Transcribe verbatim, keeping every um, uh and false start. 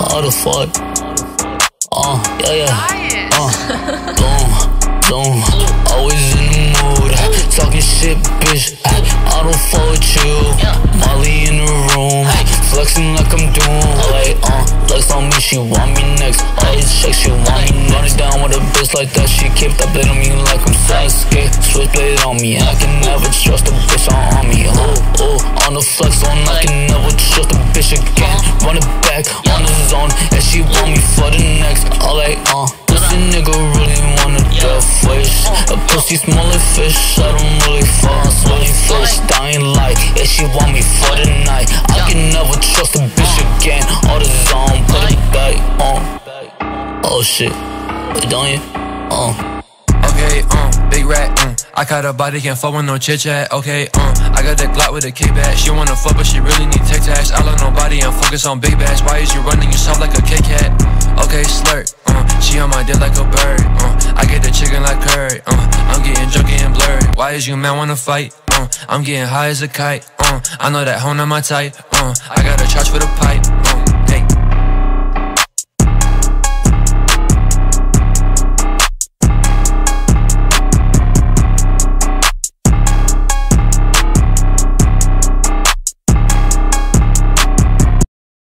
how the fuck? Uh, yeah, yeah. Uh, boom, boom. Always in the mood. Talking shit, bitch. I don't fuck with you. Molly in the room. Flexing like I'm doing. Like, uh, flex on me, she want me next. All these checks, she want me. Running down with a bitch like that. She kept that blade on me like I'm Sasuke. Switchblade on me. I can never trust a bitch on me. Oh, oh, on the flex on. I can never trust a bitch again. Run it back on the zone. And she want me for the next. All like, uh, pussy nigga really want a death wish. A pussy smell like fish. I don't really fall on sweaty fish. Dying light. Yeah, she want me for the night. I can never trust a bitch again. All the zone, put it back on. Oh shit, don't you? Uh. Okay, um, big rat, um I caught a body, can't fuck with no chit-chat. Okay, um, I got that Glock with a kickback. She wanna fuck, but she really need tic-tacs. I love nobody, I'm focused on big bags. Why is you running yourself like a Kit Kat? Okay, slurp, um, she on my dick like a bird. Um, I get the chicken like curry. Um, I'm getting junky and blurred. Why is you man wanna fight? Um, I'm getting high as a kite. Um, I know that hoe not my type. Um, I got a charge for the pipe.